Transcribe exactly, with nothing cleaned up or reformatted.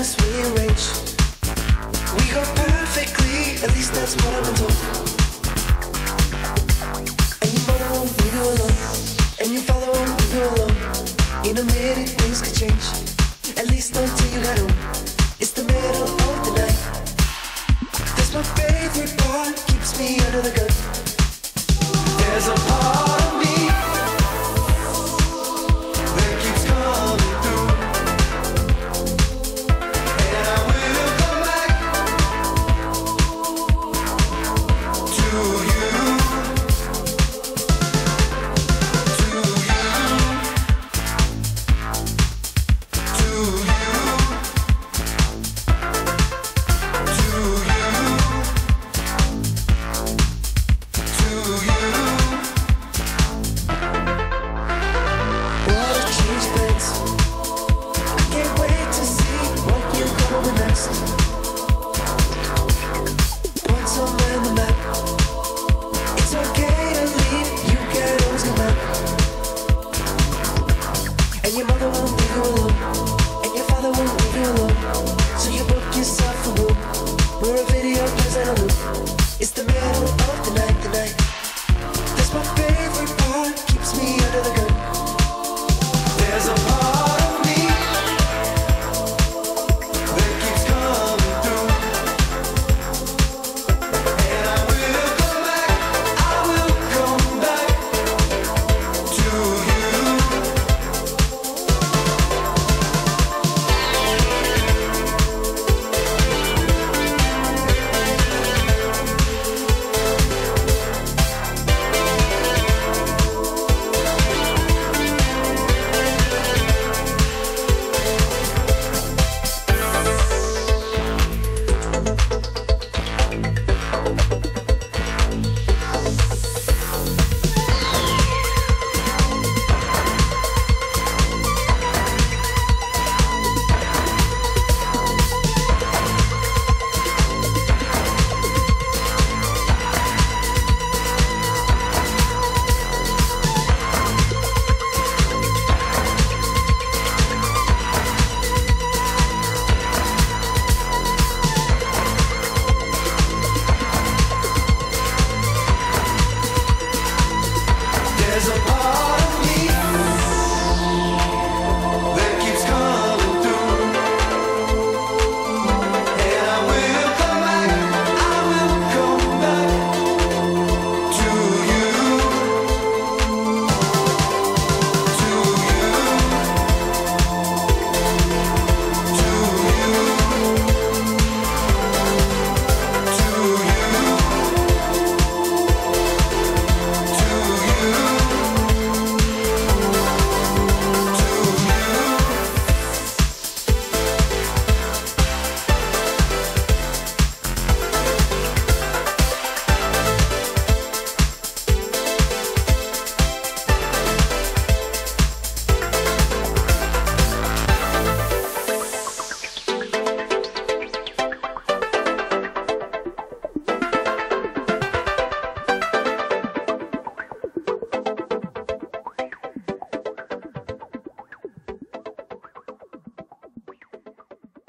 us rearrange. We go perfectly, at least that's what I've been told. And your mother won't leave you alone, and your father won't leave you alone. In a minute things could change, at least until you got home. It's the middle of the night. That's my favorite part, keeps me under the gun.